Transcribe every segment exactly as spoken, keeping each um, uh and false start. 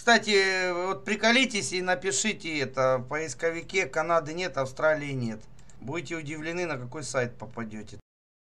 кстати, вот приколитесь и напишите это в поисковике. Канады нет, Австралии нет. Будете удивлены, на какой сайт попадете.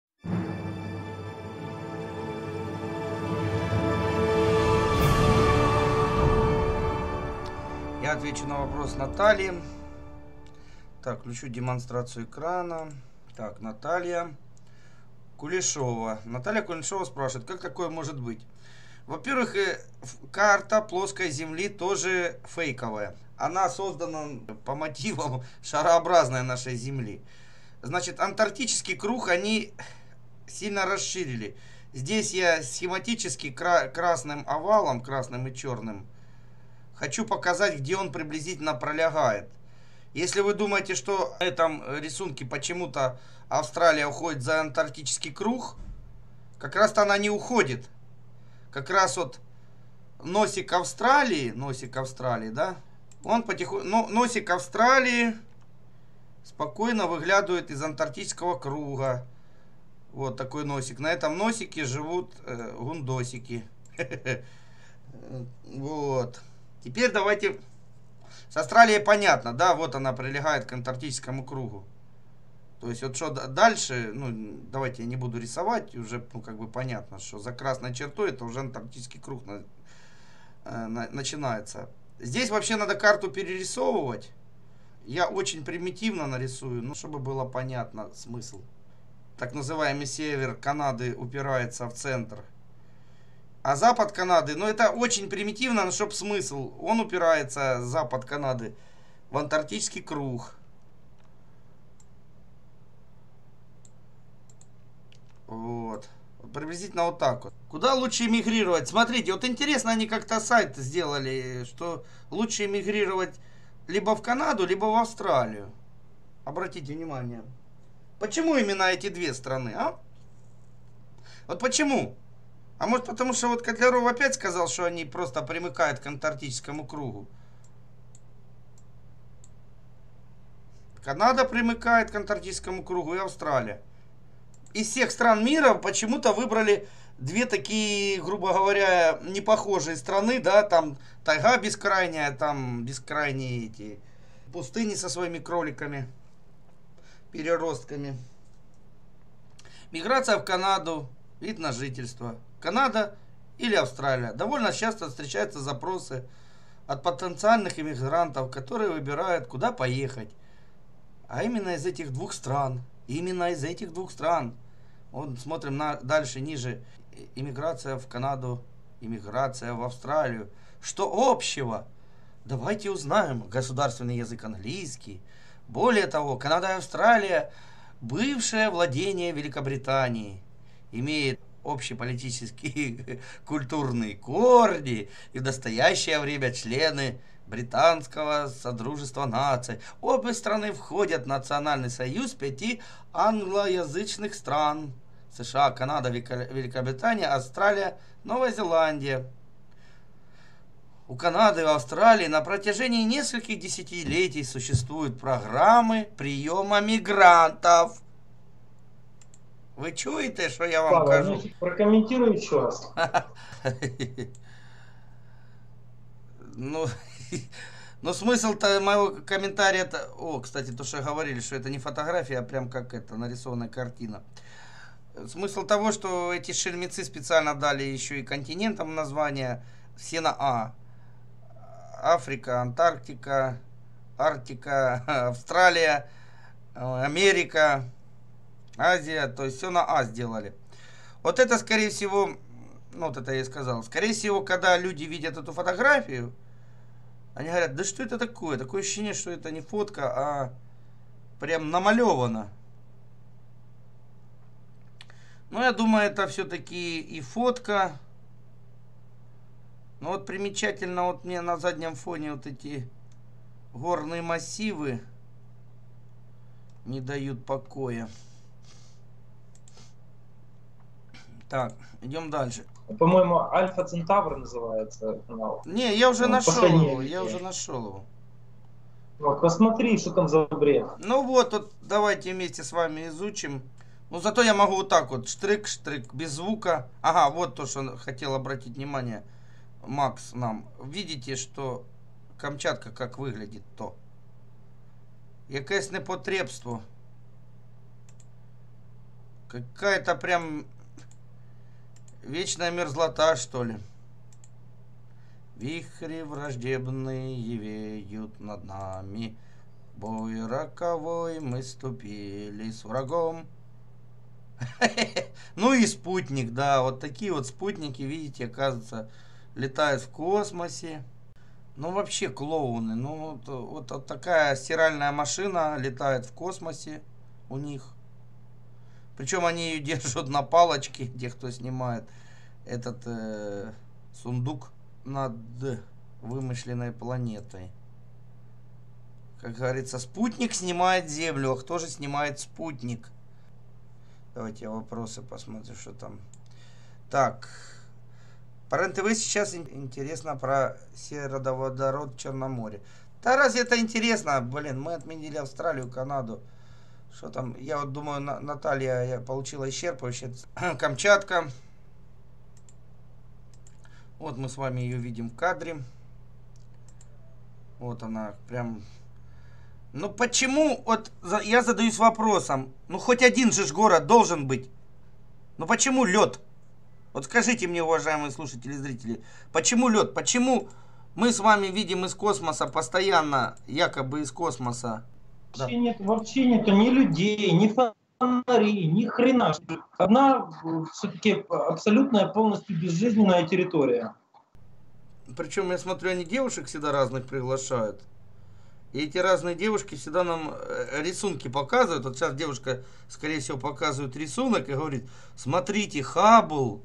Я отвечу на вопрос Натальи. Так, включу демонстрацию экрана. Так, Наталья Кулешова. Наталья Кулешова спрашивает, как такое может быть? Во-первых, карта плоской Земли тоже фейковая. Она создана по мотивам шарообразной нашей Земли. Значит, антарктический круг они сильно расширили. Здесь я схематически кра красным овалом, красным и черным, хочу показать, где он приблизительно пролягает. Если вы думаете, что в этом рисунке почему-то Австралия уходит за антарктический круг, как раз-то она не уходит. Как раз вот носик Австралии, носик Австралии, да, он потихоньку, но носик Австралии спокойно выглядывает из антарктического круга. Вот такой носик. На этом носике живут э, гундосики. Вот. Теперь давайте... С Австралией понятно, да, вот она прилегает к антарктическому кругу. То есть вот что дальше, ну, давайте я не буду рисовать, уже, ну, как бы понятно, что за красной чертой это уже антарктический круг на, э, на, начинается. Здесь вообще надо карту перерисовывать. Я очень примитивно нарисую, ну, чтобы было понятно смысл. Так называемый север Канады упирается в центр. А запад Канады, ну, это очень примитивно, но чтобы смысл. Он упирается, запад Канады, в антарктический круг. Вот. Приблизительно вот так вот. Куда лучше эмигрировать? Смотрите, вот интересно, они как-то сайт сделали, что лучше эмигрировать либо в Канаду, либо в Австралию. Обратите внимание. Почему именно эти две страны, а? Вот почему? А может потому, что вот Котляров опять сказал, что они просто примыкают к антарктическому кругу. Канада примыкает к антарктическому кругу и Австралия. Из всех стран мира почему-то выбрали две такие, грубо говоря, непохожие страны, да, там тайга бескрайняя, там бескрайние эти пустыни со своими кроликами, переростками. Миграция в Канаду, вид на жительство. Канада или Австралия. Довольно часто встречаются запросы от потенциальных иммигрантов, которые выбирают, куда поехать. А именно из этих двух стран. Именно из этих двух стран. Вот смотрим на, дальше, ниже. Иммиграция в Канаду, иммиграция в Австралию. Что общего? Давайте узнаем. Государственный язык английский. Более того, Канада и Австралия, бывшее владение Великобритании, имеет общеполитические культурные корни и в настоящее время члены Британского Содружества наций. Обе страны входят в Национальный союз пяти англоязычных стран: США, Канада, Великобритания, Австралия, Новая Зеландия. У Канады и Австралии на протяжении нескольких десятилетий существуют программы приема мигрантов. Вы чуете, что я вам Павел, кажу? ну, прокомментируй еще раз. Ну, но смысл-то моего комментария... -то... О, кстати, то, что говорили, что это не фотография, а прям как это, нарисованная картина. Смысл того, что эти шельмецы специально дали еще и континентам название. Все на А. Африка, Антарктика, Арктика, Австралия, Америка, Азия. То есть все на А сделали. Вот это, скорее всего... Ну, вот это я и сказал. Скорее всего, когда люди видят эту фотографию, они говорят, да что это такое? Такое ощущение, что это не фотка, а прям намалевано. Ну, я думаю, это все-таки и фотка. Но вот примечательно, вот мне на заднем фоне вот эти горные массивы не дают покоя. Так, идем дальше. По-моему, Альфа Центавр называется канал. Не, я уже Ну, нашел его, я видео. уже нашел его. Вот, посмотри, что там за бред. Ну вот, вот, давайте вместе с вами изучим. Ну, зато я могу вот так вот, штрик-штрик, без звука. Ага, вот то, что хотел обратить внимание. Макс нам. Видите, что Камчатка как выглядит то? Якесь непотребство. Какая-то прям вечная мерзлота, что ли. Вихри враждебные веют над нами. Бой роковой мы ступили с врагом. Ну и спутник, да, вот такие вот спутники, видите, оказывается, летают в космосе. Ну вообще клоуны, ну вот, вот, вот такая стиральная машина летает в космосе у них. Причем они ее держат на палочке, те, кто снимает этот э, сундук над вымышленной планетой. Как говорится, спутник снимает Землю, а кто же снимает спутник? Давайте я вопросы посмотрю, что там. Так. По РЕН-ТВ сейчас интересно про сероводород в Черном море. Да разве это интересно? Блин, мы отменили Австралию, Канаду. Что там? Я вот думаю, Наталья я получила исчерпывающее. Камчатка. Вот мы с вами ее видим в кадре. Вот она прям... Ну почему, вот я задаюсь вопросом, ну хоть один же город должен быть. Ну почему лед? Вот скажите мне, уважаемые слушатели и зрители, почему лед? Почему мы с вами видим из космоса постоянно, якобы из космоса? Вообще, да. нет, вообще нету ни людей, ни фонарей, ни хрена. Одна все-таки абсолютная полностью безжизненная территория. Причем я смотрю, они девушек всегда разных приглашают. И эти разные девушки всегда нам рисунки показывают. Вот сейчас девушка, скорее всего, показывает рисунок и говорит: смотрите, Хаббл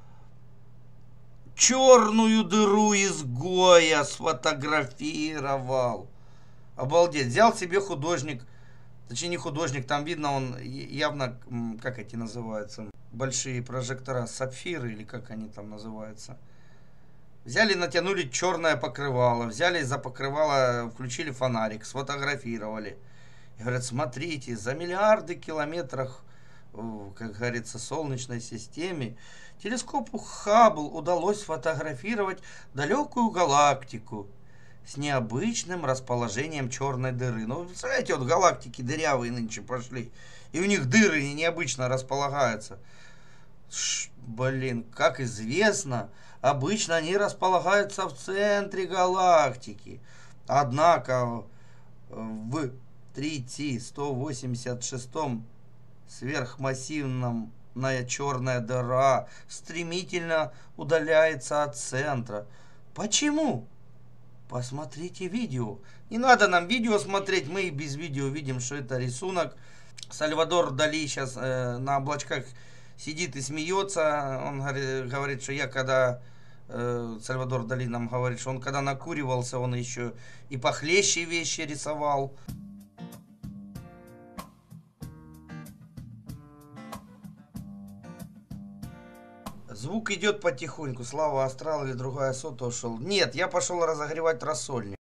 черную дыру изгоя сфотографировал. Обалдеть. Взял себе художник. Точнее, не художник, там видно, он явно, как эти называются, большие прожектора, сапфиры или как они там называются. Взяли, натянули черное покрывало, взяли за покрывало, включили фонарик, сфотографировали. И говорят: смотрите, за миллиарды километров, как говорится, Солнечной системе телескопу Хаббл удалось сфотографировать далекую галактику с необычным расположением черной дыры. Ну, вы представляете, вот галактики дырявые нынче пошли, и у них дыры необычно располагаются. Ш, блин, как известно, обычно они располагаются в центре галактики. Однако в три ти сто восемьдесят шестом сверхмассивном черная дыра стремительно удаляется от центра. Почему? Посмотрите видео. Не надо нам видео смотреть, мы и без видео видим, что это рисунок. Сальвадор Дали сейчас э, на облачках сидит и смеется. Он говорит, что я когда... Э, Сальвадор Дали нам говорит, что он когда накуривался, он еще и похлеще вещи рисовал. Звук идет потихоньку. Слава Астрал или другая сота ушел. Нет, я пошел разогревать рассольник.